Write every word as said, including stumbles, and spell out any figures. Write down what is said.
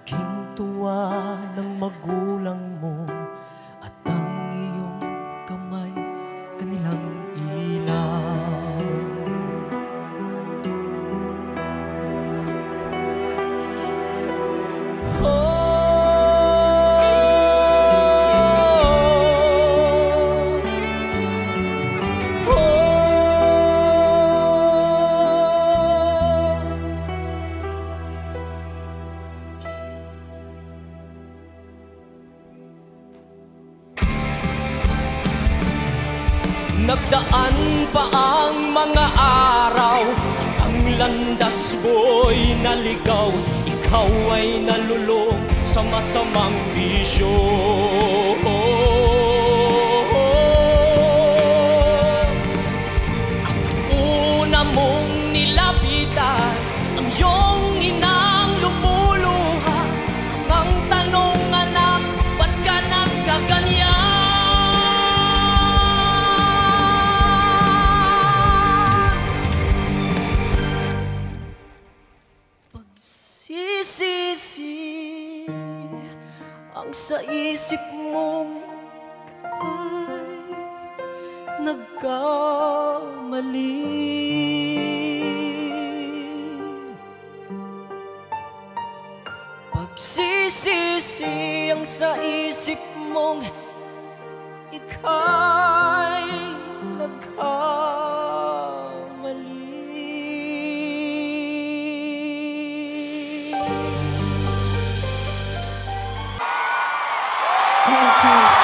Laking tuwa ng magulang mo at ang iyong kamay kanilang ilaw. Oh, nagdaan pa ang mga araw at ang landas mo'y naligaw. Ikaw ay nalulong sa masamang bisyo. At ang una mong nilapitan ang iyong inang lumuluha. Ang tanong, anak, ba't ka nagkaganyan? Sisi ang sa isip mong ay nagkamali. Pagsisisi ang sa isip mong ika'y nagkamali. Thank you.